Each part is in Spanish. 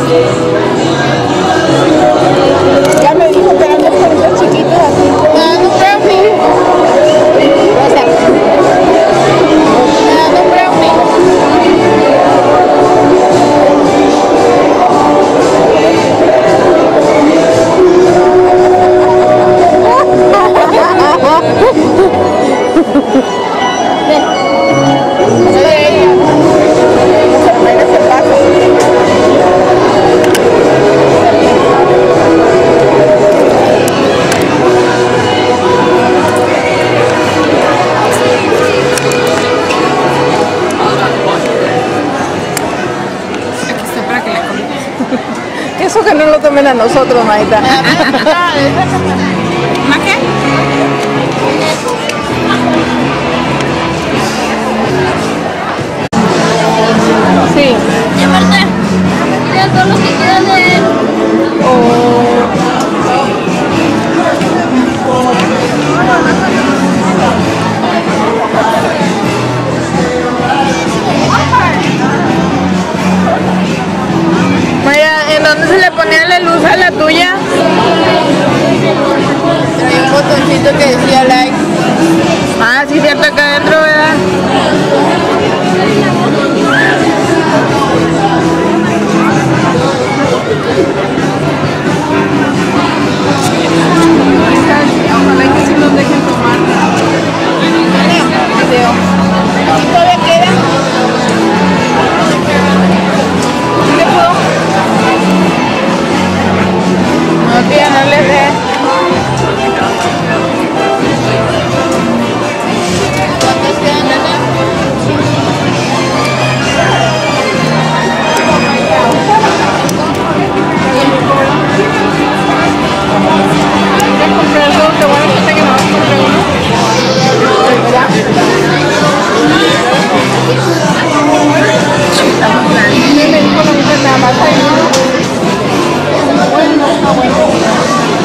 Ya me dijo que eran dos perritos chiquitos así. No, un brownie. Rosa. No, un brownie. Eso que no lo tomen a nosotros, Maita. ¿Más qué? Sí. Y aparte, mira todo lo que queda de él. Maya, ¿en dónde se le ponía la luz a la tuya? Hay un botoncito que decía like. Ah, sí, cierto, acá adentro, ¿verdad? Ojalá que sí nos dejen tomar video. ¿Y todavía queda? ¿Qué pudo? No, tía, no les dé. ¿Cuántos quedan, nena? ¿Quieres comprar dos? Te voy a decir que no vas a comprar uno. ¿Verdad? Me dijo lo mismo, nada más hay uno. Bueno, está bueno.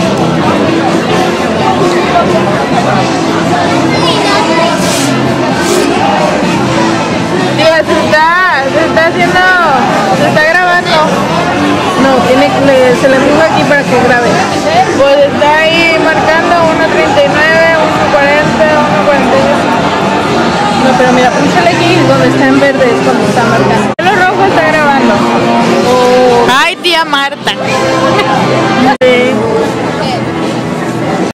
Tía, se está grabando. No, se le puso aquí para que grabe. Pues está ahí marcando 1.39, 1.40, 1.41. No, pero mira, púchale aquí donde está en verde es cuando está marcando. Lo rojo está grabando. Oh. Ay, tía Marta.